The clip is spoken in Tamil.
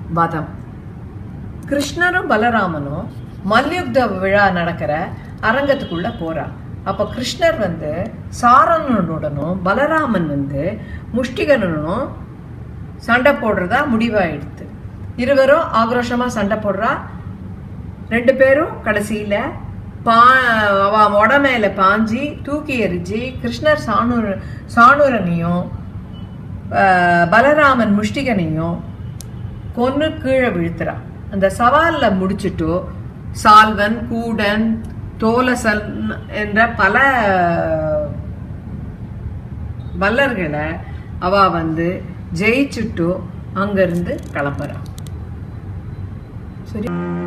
வதம். கிருஷ்ணரும் பலராமனும் மல்யுத்த விழா நடக்கிற அரங்கத்துக்குள்ள போறா. அப்ப கிருஷ்ணர் சாரணனுடனும் பலராமன் முஷ்டிகனுடனும் சண்டை போடுறதா முடிவாயிடுது. இருவரும் ஆக்ரோஷமா சண்டை போடுறா. ரெண்டு பேரும் கடைசியில உடமேல பாஞ்சி தூக்கி எரிஞ்சு கிருஷ்ணர் சாணூரனையும் பலராமன் முஷ்டிகனையும் கொன்னு கீழே விழுத்துறான். அந்த சவால்ல முடிச்சுட்டு சால்வன், கூடன், தோலசன் என்ற பல வல்லர்களை அவ ஜெயிச்சுட்டு அங்கிருந்து கிளம்புறான். சரி.